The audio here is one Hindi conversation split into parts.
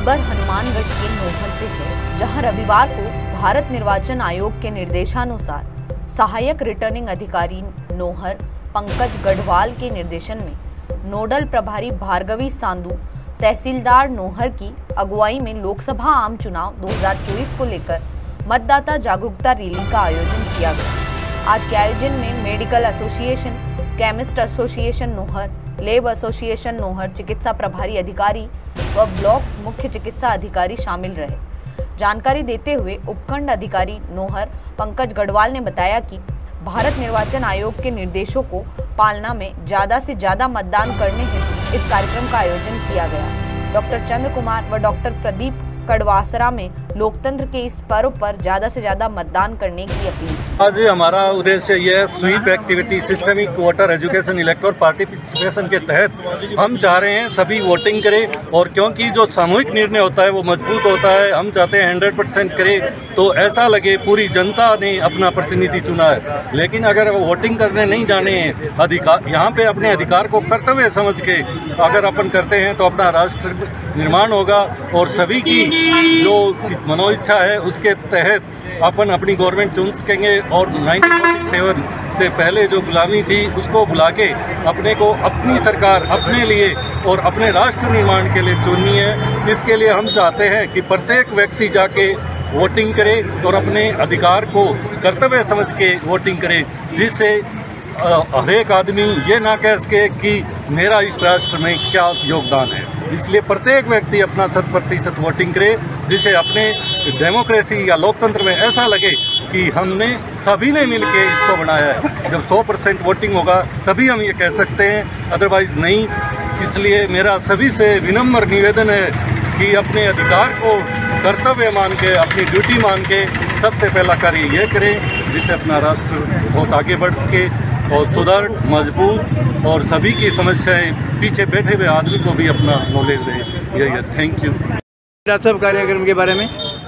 खबर हनुमानगढ़ के नोहर से है, जहां रविवार को भारत निर्वाचन आयोग के निर्देशानुसार सहायक रिटर्निंग अधिकारी नोहर पंकज गढ़वाल के निर्देशन में नोडल प्रभारी भार्गवी सांधु तहसीलदार नोहर की अगुवाई में लोकसभा आम चुनाव 2024 को लेकर मतदाता जागरूकता रैली का आयोजन किया गया। आज के आयोजन में medical association, chemist association Nohar, lab association Nohar, चिकित्सा प्रभारी अधिकारी व ब्लॉक मुख्य चिकित्सा अधिकारी शामिल रहे। जानकारी देते हुए उपखंड अधिकारी नोहर पंकज गढ़वाल ने बताया कि भारत निर्वाचन आयोग के निर्देशों को पालना में ज्यादा से ज्यादा मतदान करने हेतु इस कार्यक्रम का आयोजन किया गया। डॉक्टर चंद्र कुमार व डॉक्टर प्रदीप कड़वासरा में लोकतंत्र के इस पर्व पर ज्यादा से ज्यादा मतदान करने की अपील। आज हमारा उद्देश्य यह है, SVEEP activity systemic voter education electoral participation के तहत हम चाह रहे हैं सभी वोटिंग करें, और क्योंकि जो सामूहिक निर्णय होता है वो मजबूत होता है। हम चाहते हैं 100% करें तो ऐसा लगे पूरी जनता ने अपना प्रतिनिधि चुना है। लेकिन अगर वो वोटिंग करने नहीं जाने हैं, अधिकार यहाँ पे अपने अधिकार को कर्तव्य समझ के अगर अपन करते हैं तो अपना राष्ट्र निर्माण होगा, और सभी की जो मनोइच्छा है उसके तहत अपन अपनी गवर्नमेंट चुन सकेंगे। और 1947 से पहले जो गुलामी थी उसको भुला के अपने को अपनी सरकार अपने लिए और अपने राष्ट्र निर्माण के लिए चुननी है। इसके लिए हम चाहते हैं कि प्रत्येक व्यक्ति जाके वोटिंग करे और अपने अधिकार को कर्तव्य समझ के वोटिंग करे, जिससे हर एक आदमी ये ना कह सके कि मेरा इस राष्ट्र में क्या योगदान है। इसलिए प्रत्येक व्यक्ति अपना 100% वोटिंग करे, जिसे अपने डेमोक्रेसी या लोकतंत्र में ऐसा लगे कि हमने सभी ने मिलके इसको बनाया है। जब 100% वोटिंग होगा तभी हम ये कह सकते हैं, अदरवाइज़ नहीं। इसलिए मेरा सभी से विनम्र निवेदन है कि अपने अधिकार को कर्तव्य मान के, अपनी ड्यूटी मान के सबसे पहला कार्य ये करें जिससे अपना राष्ट्र बहुत आगे बढ़ सके और सुदृढ़, मजबूत और सभी की समस्याएं पीछे बैठे हुए आदमी को भी अपना नॉलेज दे। यही है। Thank you. सब कार्यक्रम के बारे में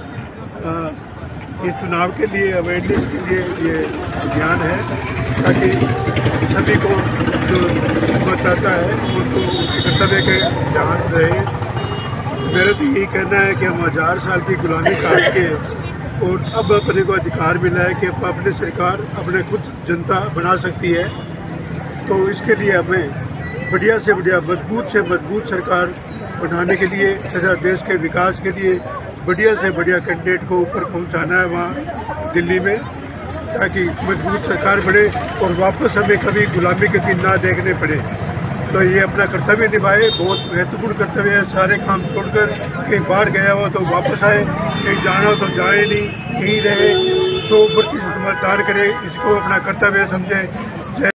ये चुनाव के लिए अवेयरनेस के लिए ये अभियान है, ताकि सभी को जो मतदाता है उनको कर्तव्य के ध्यान रहे। मेरा तो यही कहना है कि हम 1000 साल की गुलामी काट के और अब अपने को अधिकार मिला है कि अपनी सरकार अपने खुद जनता बना सकती है। तो इसके लिए हमें बढ़िया से बढ़िया, मजबूत से मजबूत सरकार बनाने के लिए तथा देश के विकास के लिए बढ़िया से बढ़िया कैंडिडेट को ऊपर पहुंचाना है वहाँ दिल्ली में, ताकि मजबूत सरकार बने और वापस हमें कभी गुलामी के दिन ना देखने पड़े। तो ये अपना कर्तव्य निभाए, बहुत महत्वपूर्ण कर्तव्य है। सारे काम छोड़कर कहीं बाहर गया हो तो वापस आए, कहीं जाना हो तो जाए नहीं, यहीं रहे, 100% मतदान करे, इसको अपना कर्तव्य समझे।